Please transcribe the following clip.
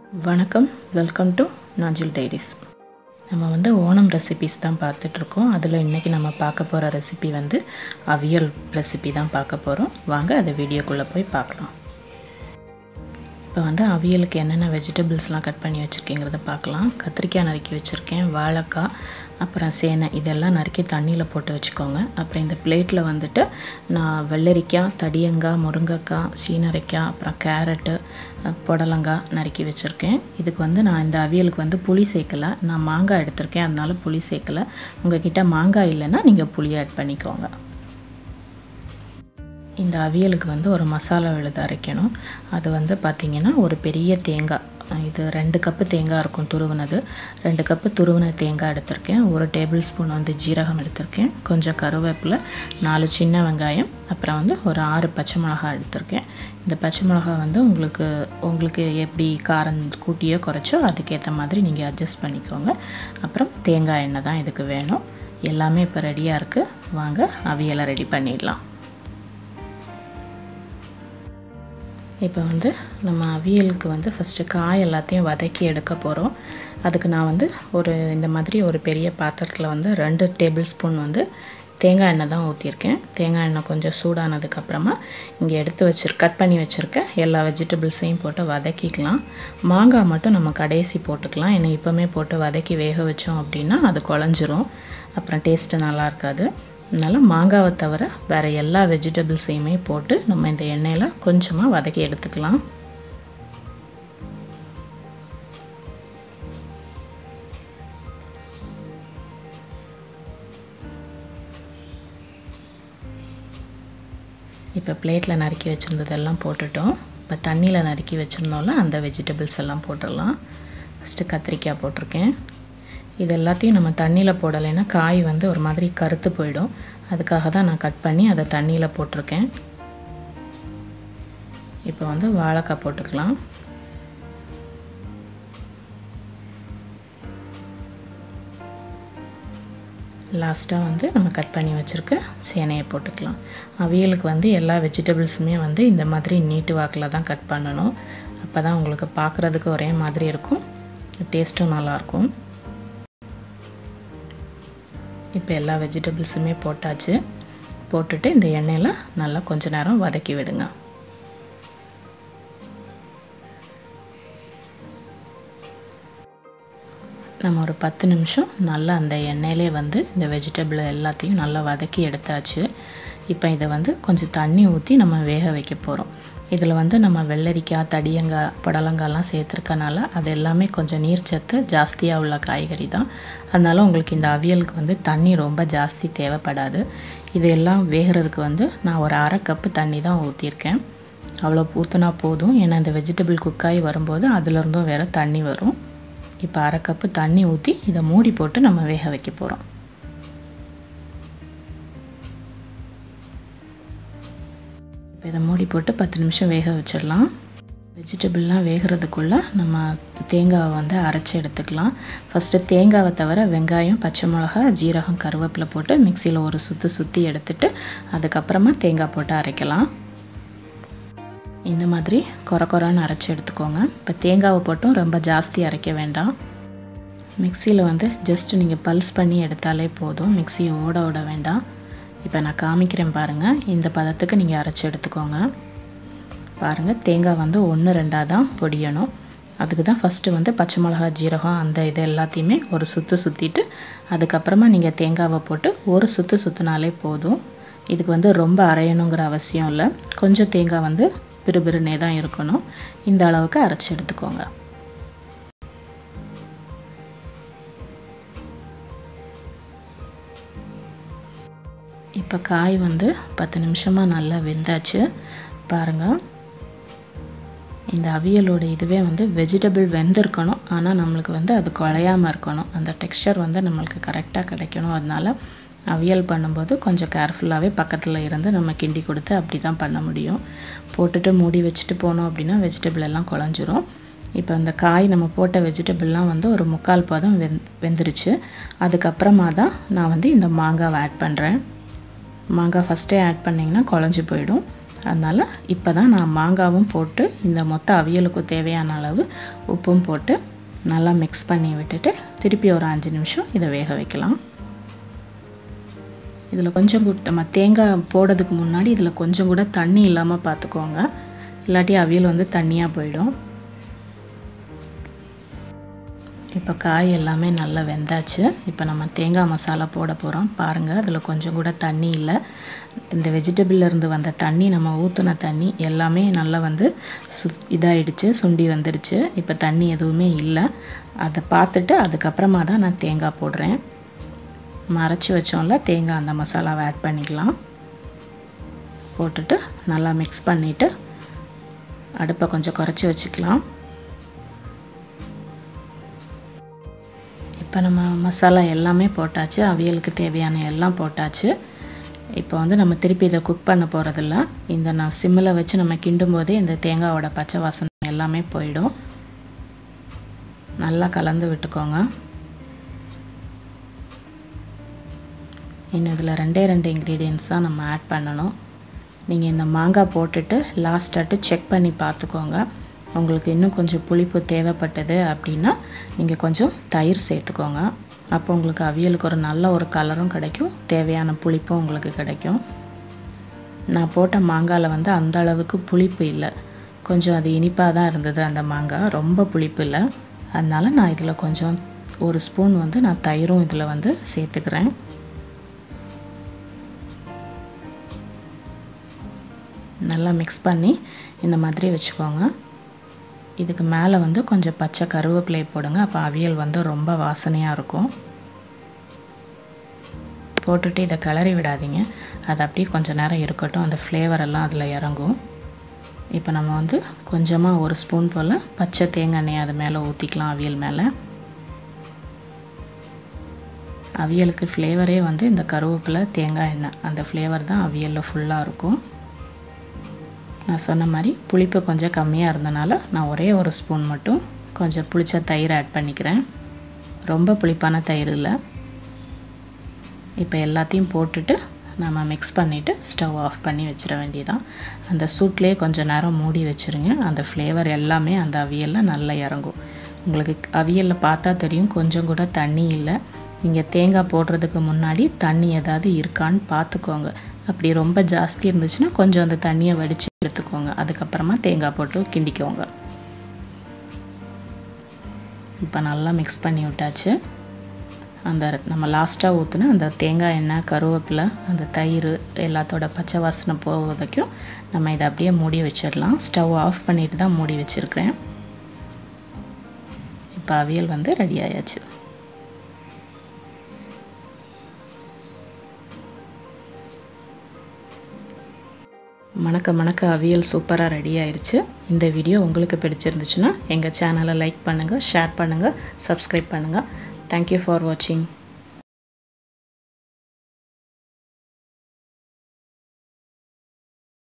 வணக்கம், welcome to nanjildiaries. நம்ம வந்து ஓணம் ரெசிபீஸ் தான் பார்த்துட்டு இருக்கோம். அதில் இன்றைக்கி நம்ம பார்க்க போகிற ரெசிபி வந்து அவியல் ரெசிபி தான் பார்க்க போகிறோம். வாங்க அதை வீடியோக்குள்ளே போய் பார்க்கலாம். இப்போ வந்து அவியலுக்கு என்னென்ன வெஜிடபிள்ஸ்லாம் கட் பண்ணி வச்சுருக்கேங்கிறத பார்க்கலாம். கத்திரிக்காய் நறுக்கி வச்சுருக்கேன், வாழைக்காய், அப்புறம் சேனை இதெல்லாம் நறுக்கி தண்ணியில் போட்டு வச்சுக்கோங்க. அப்புறம் இந்த பிளேட்டில் வந்துட்டு நான் வெள்ளரிக்காய், தடியங்காய், முருங்கைக்காய், சீனரைக்காய், அப்புறம் கேரட்டு, புடலங்காய் நறுக்கி வச்சுருக்கேன். இதுக்கு வந்து நான் இந்த அவியலுக்கு வந்து புளி சேர்க்கலை, நான் மாங்காய் எடுத்திருக்கேன், அதனால புளி சேர்க்கலை. உங்கள்கிட்ட மாங்காய் இல்லைன்னா நீங்கள் புளி ஆட் பண்ணிக்கோங்க. இந்த அவியலுக்கு வந்து ஒரு மசாலா விழுது அரைக்கணும். அது வந்து பார்த்திங்கன்னா ஒரு பெரிய தேங்காய், இது 2 கப்பு தேங்காய் இருக்கும் துருவினது. 2 கப்பு துருவின தேங்காய் எடுத்திருக்கேன். 1 டேபிள் ஸ்பூன் வந்து ஜீரகம் எடுத்திருக்கேன், கொஞ்சம் கருவேப்பிலை, 4 சின்ன வெங்காயம், அப்புறம் வந்து ஒரு 6 பச்சை மிளகாய் எடுத்திருக்கேன். இந்த பச்சை மிளகாய் வந்து உங்களுக்கு எப்படி காரம் கூட்டியோ குறைச்சோ அதுக்கேற்ற மாதிரி நீங்கள் அட்ஜஸ்ட் பண்ணிக்கோங்க. அப்புறம் தேங்காய் எண்ணெய் தான் இதுக்கு வேணும். எல்லாமே இப்போ ரெடியாக இருக்குது. வாங்க அவியலை ரெடி பண்ணிடலாம். இப்போ வந்து நம்ம அவியலுக்கு வந்து ஃபஸ்ட்டு காய் எல்லாத்தையும் வதக்கி எடுக்க போகிறோம். அதுக்கு நான் வந்து இந்த மாதிரி ஒரு பெரிய பாத்திரத்தில் வந்து 2 டேபிள் ஸ்பூன் வந்து தேங்காய் எண்ணெய் தான் ஊற்றிருக்கேன். தேங்காய் எண்ணெய் கொஞ்சம் சூடானதுக்கப்புறமா இங்கே கட் பண்ணி வச்சுருக்க எல்லா வெஜிடபிள்ஸையும் போட்டு வதக்கிக்கலாம். மாங்காய் மட்டும் நம்ம கடைசி போட்டுக்கலாம். ஏன்னா இப்போவுமே போட்டு வதக்கி வேக வச்சோம் அப்படின்னா அது குழஞ்சிரும், அப்புறம் டேஸ்ட்டு நல்லா இருக்காது. அதனால் மாங்காவை தவிர வேறு எல்லா வெஜிடபிள்ஸையுமே போட்டு நம்ம இந்த எண்ணெயில் கொஞ்சமாக வதக்கி எடுத்துக்கலாம். இப்போ பிளேட்டில் நறுக்கி வச்சுருந்ததெல்லாம் போட்டுட்டோம். இப்போ தண்ணியில் நறுக்கி வச்சுருந்தோம்ல அந்த வெஜிடபிள்ஸ் எல்லாம் போட்டுடலாம். ஃபஸ்ட்டு கத்திரிக்காய் போட்டிருக்கேன். இது எல்லாத்தையும் நம்ம தண்ணியில் போடலைன்னா காய் வந்து ஒரு மாதிரி கருத்து போயிடும். அதுக்காக தான் நான் கட் பண்ணி அதை தண்ணியில் போட்டிருக்கேன். இப்போ வந்து வாழைக்காய் போட்டுக்கலாம். லாஸ்ட்டாக வந்து நம்ம கட் பண்ணி வச்சுருக்க சேனையை போட்டுக்கலாம். அவியலுக்கு வந்து எல்லா வெஜிடபிள்ஸுமே வந்து இந்த மாதிரி நீட்டு வாக்கில் தான் கட் பண்ணணும். அப்போ தான் உங்களுக்கு பார்க்குறதுக்கு ஒரே மாதிரி இருக்கும், டேஸ்ட்டும் நல்லாயிருக்கும். இப்போ எல்லா வெஜிடபிள்ஸுமே போட்டாச்சு. போட்டுட்டு இந்த எண்ணெயில் நல்லா கொஞ்ச நேரம் வதக்கி விடுங்க. நம்ம ஒரு 10 நிமிஷம் நல்லா அந்த எண்ணெயிலே வந்து இந்த வெஜிடபிள் எல்லாத்தையும் நல்லா வதக்கி எடுத்தாச்சு. இப்போ இதை வந்து கொஞ்சம் தண்ணி ஊற்றி நம்ம வேக வைக்க போகிறோம். இதில் வந்து நம்ம வெள்ளரிக்காய், தடியங்காய், புடலங்காய்லாம் சேர்த்துருக்கனால அது எல்லாமே கொஞ்சம் நீர்ச்சத்து ஜாஸ்தியாக உள்ள காய்கறி தான். அதனால் உங்களுக்கு இந்த அவியலுக்கு வந்து தண்ணி ரொம்ப ஜாஸ்தி தேவைப்படாது. இதெல்லாம் வேகிறதுக்கு வந்து நான் ஒரு 1/2 கப்பு தண்ணி தான் ஊற்றிருக்கேன். அவ்வளோ ஊற்றினா போதும். ஏன்னா இந்த வெஜிடபிள் குக்காகி வரும்போது அதுலேருந்தும் வேறு தண்ணி வரும். இப்போ 1/2 கப்பு தண்ணி ஊற்றி இதை மூடி போட்டு நம்ம வேக வைக்க போகிறோம். இப்போ இதை மூடி போட்டு 10 நிமிஷம் வேக வச்சிடலாம். வெஜிடபிள்லாம் வேகிறதுக்குள்ளே நம்ம தேங்காவை வந்து அரைச்சி எடுத்துக்கலாம். ஃபஸ்ட்டு தேங்காவை தவிர வெங்காயம், பச்சை மிளகா, ஜீரகம், கருவேப்பிலை போட்டு மிக்சியில் ஒரு சுற்றி எடுத்துட்டு அதுக்கப்புறமா தேங்காய் போட்டு அரைக்கலாம். இந்த மாதிரி கொரன்னு அரைச்சி எடுத்துக்கோங்க. இப்போ தேங்காவை போட்டும் ரொம்ப ஜாஸ்தி அரைக்க வேண்டாம். மிக்சியில் வந்து ஜஸ்ட் நீங்கள் பல்ஸ் பண்ணி எடுத்தாலே போதும், மிக்சியை ஓட வேண்டாம். இப்போ நான் காமிக்கிறேன் பாருங்கள். இந்த பதத்துக்கு நீங்கள் அரைச்சி எடுத்துக்கோங்க. பாருங்கள், தேங்காய் வந்து 1-2 தான் பொடியணும். அதுக்கு தான் ஃபஸ்ட்டு வந்து பச்சை மிளகா, ஜீரகம் அந்த இது எல்லாத்தையுமே ஒரு சுற்றிட்டு அதுக்கப்புறமா நீங்கள் தேங்காவை போட்டு ஒரு சுற்றினாலே போதும். இதுக்கு வந்து ரொம்ப அரையணுங்கிற அவசியம் இல்லை. கொஞ்சம் தேங்காய் வந்து பிறுபிறுனே தான் இருக்கணும். இந்த அளவுக்கு அரைச்சி எடுத்துக்கோங்க. இப்போ காய் வந்து 10 நிமிஷமாக நல்லா வெந்தாச்சு. பாருங்கள், இந்த அவியலோட இதுவே வந்து வெஜிடபிள் வெந்திருக்கணும், ஆனால் நம்மளுக்கு வந்து அது குழையாமல் இருக்கணும். அந்த டெக்ஸ்சர் வந்து நம்மளுக்கு கரெக்டாக கிடைக்கணும். அதனால் அவியல் பண்ணும்போது கொஞ்சம் கேர்ஃபுல்லாகவே பக்கத்தில் இருந்து நம்ம கிண்டி கொடுத்து அப்படி தான் பண்ண முடியும். போட்டுட்டு மூடி வச்சுட்டு போனோம் அப்படின்னா வெஜிடபிள் எல்லாம் குழஞ்சிரும். இப்போ அந்த காய் நம்ம போட்ட வெஜிடபிள்லாம் வந்து ஒரு 3/4 பதம் வெந்துருச்சு. அதுக்கப்புறமா தான் நான் வந்து இந்த மாங்காவை ஆட் பண்ணுறேன். மாங்காய் ஃபஸ்ட்டே ஆட் பண்ணிங்கன்னா குழஞ்சி போயிடும். அதனால் இப்போ தான் நான் மாங்காவும் போட்டு இந்த மொத்த அவியலுக்கு தேவையான அளவு உப்பும் போட்டு நல்லா மிக்ஸ் பண்ணி விட்டுட்டு திருப்பி ஒரு 5 நிமிஷம் இதை வேக வைக்கலாம். இதில் கொஞ்சம் நம்ம தேங்காய் போடுறதுக்கு முன்னாடி இதில் கொஞ்சம் கூட தண்ணி இல்லாமல் பார்த்துக்கோங்க, இல்லாட்டி அவியல் வந்து தண்ணியாக போயிடும். இப்போ காய் எல்லாமே நல்லா வெந்தாச்சு. இப்போ நம்ம தேங்காய் மசாலா போட போகிறோம். பாருங்கள், அதில் கொஞ்சம் கூட தண்ணி இல்லை. இந்த வெஜிடபிள்லேருந்து வந்த தண்ணி, நம்ம ஊற்றின தண்ணி எல்லாமே நல்லா வந்து இதாகிடுச்சு, சுண்டி வந்துடுச்சு. இப்போ தண்ணி எதுவுமே இல்லை. அதை பார்த்துட்டு அதுக்கப்புறமா தான் நான் தேங்காய் போடுறேன். நம்ம அரைச்சி வச்சோம்ல தேங்காய், அந்த மசாலாவை ஆட் பண்ணிக்கலாம். போட்டுட்டு நல்லா மிக்ஸ் பண்ணிவிட்டு அடுப்பை கொஞ்சம் குறைச்சி வச்சுக்கலாம். இப்போ நம்ம மசாலா எல்லாமே போட்டாச்சு, அவியலுக்கு தேவையான எல்லாம் போட்டாச்சு. இப்போ வந்து நம்ம திருப்பி இதை குக் பண்ண போகிறதில்ல. இந்த நான் சிம்மில் வச்சு நம்ம கிண்டும் போதே இந்த தேங்காயோட பச்சை வாசனை எல்லாமே போயிடும். நல்லா கலந்து விட்டுக்கோங்க. இன்னும் இதில் 2 இன்க்ரீடியன்ட்ஸ் தான் நம்ம ஆட் பண்ணணும். நீங்கள் இந்த மாங்காய் போட்டுட்டு லாஸ்ட்டாட்டு செக் பண்ணி பார்த்துக்கோங்க. உங்களுக்கு இன்னும் கொஞ்சம் புளிப்பு தேவைப்பட்டது அப்படின்னா நீங்கள் கொஞ்சம் தயிர் சேர்த்துக்கோங்க. அப்போ உங்களுக்கு அவியலுக்கு ஒரு நல்ல ஒரு கலரும் கிடைக்கும், தேவையான புளிப்பும் உங்களுக்கு கிடைக்கும். நான் போட்ட மாங்காயில் வந்து அந்த அளவுக்கு புளிப்பு இல்லை, கொஞ்சம் அது இனிப்பாக தான் இருந்தது அந்த மாங்காய், ரொம்ப புளிப்பு இல்லை. அதனால் நான் இதில் கொஞ்சம் 1 ஸ்பூன் வந்து நான் தயிரும் இதில் வந்து சேர்த்துக்கிறேன். நல்லா மிக்ஸ் பண்ணி இந்த மாதிரி வச்சுக்கோங்க. இதுக்கு மேலே வந்து கொஞ்சம் பச்சை கருவேப்பிலை போடுங்க, அப்போ அவியல் வந்து ரொம்ப வாசனையாக இருக்கும். போட்டுட்டு இதை கிளறி விடாதீங்க, அது அப்படியே கொஞ்சம் நேரம் இருக்கட்டும், அந்த ஃப்ளேவர் எல்லாம் அதில் இறங்கும். இப்போ நம்ம வந்து கொஞ்சமாக 1 ஸ்பூன் போல் பச்சை தேங்காய் எண்ணெய் அது மேலே ஊற்றிக்கலாம் அவியல் மேலே. அவியலுக்கு ஃப்ளேவரே வந்து இந்த கருவேப்பிலை தேங்காய் எண்ணெய் அந்த ஃப்ளேவர் தான் அவியலில் ஃபுல்லாக இருக்கும். நான் சொன்ன மாதிரி புளிப்பு கொஞ்சம் கம்மியாக இருந்தனால நான் ஒரே 1 ஸ்பூன் மட்டும் கொஞ்சம் புளிச்ச தயிர் ஆட் பண்ணிக்கிறேன், ரொம்ப புளிப்பான தயிர் இல்லை. இப்போ எல்லாத்தையும் போட்டுட்டு நம்ம மிக்ஸ் பண்ணிவிட்டு ஸ்டவ் ஆஃப் பண்ணி வச்சிட வேண்டியதான். அந்த சூட்லேயே கொஞ்சம் நேரம் மூடி வச்சுருங்க, அந்த ஃப்ளேவர் எல்லாமே அந்த அவியலில் நல்லா இறங்கும். உங்களுக்கு அவியலில் பார்த்தா தெரியும் கொஞ்சம் கூட தண்ணி இல்லை. நீங்கள் தேங்காய் போடுறதுக்கு முன்னாடி தண்ணி ஏதாவது இருக்கான்னு பார்த்துக்கோங்க. அப்படி ரொம்ப ஜாஸ்தி இருந்துச்சுன்னா கொஞ்சம் அந்த தண்ணியை வடித்து எடுத்துக்கோங்க, அதுக்கப்புறமா தேங்காய் போட்டு கிண்டிக்கோங்க. இப்போ நல்லா மிக்ஸ் பண்ணி விட்டாச்சு. அந்த நம்ம லாஸ்ட்டாக ஊற்றின அந்த தேங்காய் எண்ணெய், கருவேப்பிலை, அந்த தயிர் எல்லாத்தோட பச்சை வாசனை போவதைக்கும் நம்ம இதை அப்படியே மூடி வச்சிடலாம். ஸ்டவ் ஆஃப் பண்ணிட்டு தான் மூடி வச்சுருக்கிறேன். இப்போ அவியல் வந்து ரெடி ஆயாச்சு. மணக்க மணக்க அவியல் சூப்பராக ரெடி ஆயிடுச்சு. இந்த வீடியோ உங்களுக்கு பிடிச்சிருந்துச்சுன்னா எங்கள் சேனலை லைக் பண்ணுங்கள், ஷேர் பண்ணுங்கள், சப்ஸ்கிரைப் பண்ணுங்கள். தேங்க்யூ ஃபார் வாட்சிங்.